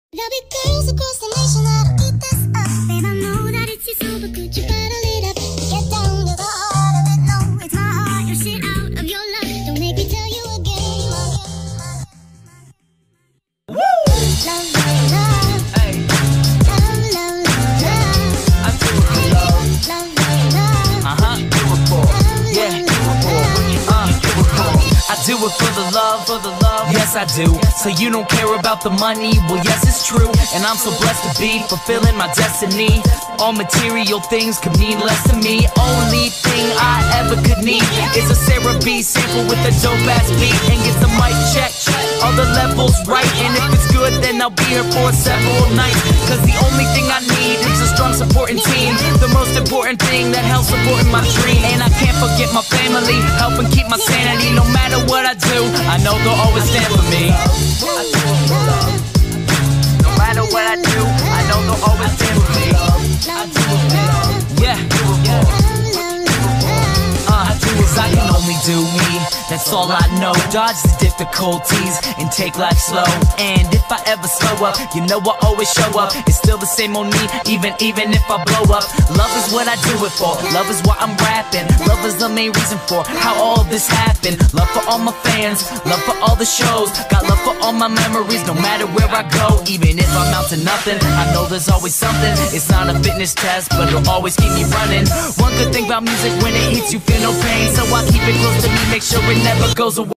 There'll be girls across the nation that'll eat this up. Babe, I know that it's you, so but could you bottle it up? Get down to the heart of it. No, it's my heart. Your shit out of your life. Don't make me tell you again. Woo! Love, love, love. Hey. Love, love, love, love. I do it for love. Love, love, love. Do it for. Yeah, do it for. Do it for. I do it for the love, yes I do. So you don't care about the money, well yes it's true. And I'm so blessed to be fulfilling my destiny. All material things could mean less to me. Only thing I ever could need is a Sarah B sample with a dope ass beat. And get the mic check, all the levels right. And if it's good then I'll be here for several nights. Cause the only thing I need is a strong supporting team. The most important thing that helps supporting my dream. And I can't forget my family, helping keep my sanity. No matter what I do, I know they'll always stand for me. No matter what I do, I know they'll always stand for me. Yeah, I can only do me, that's all I know. Dodge the difficulties and take life slow. And if I ever slow up, you know I always show up. It's still the same on me, even if I blow up. Love is what I do it for, love is why I'm rapping. Love is the main reason for how all this happened. Love for all my fans, love for all the shows. Got love for all my memories, no matter where I go. Even if I'm out to nothing, I know there's always something. It's not a fitness test, but it'll always keep me running. One good thing about music, when it hits you feel no pain. So I keep it close to me, make sure it never goes away.